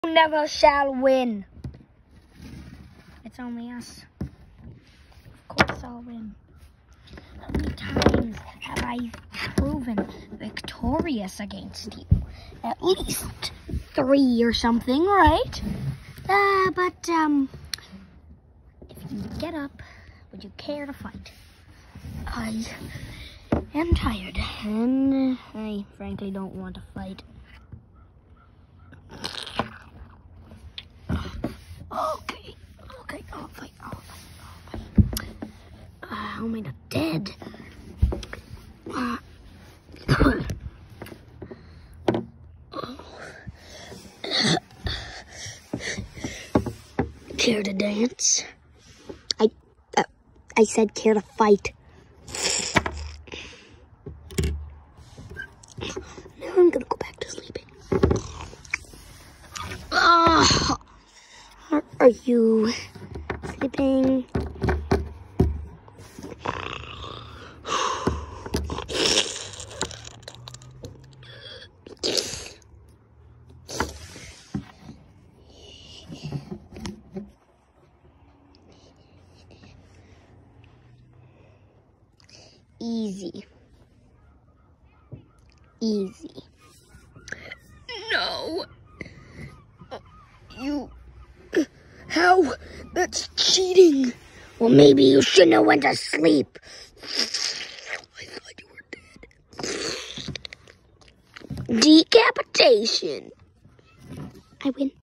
Never shall win. It's only us. Of course I'll win. How many times have I proven victorious against you? At least 3 or something, right? But if you get up, would you care to fight? I am tired, and I frankly don't want to fight. Okay, I'll fight. How am I not dead? Care to dance? I said care to fight. Now I'm gonna go back to sleeping. Are you sleeping? Easy. No. How? That's cheating. Well, maybe you should know when to sleep. I thought you were dead. Decapitation. I win.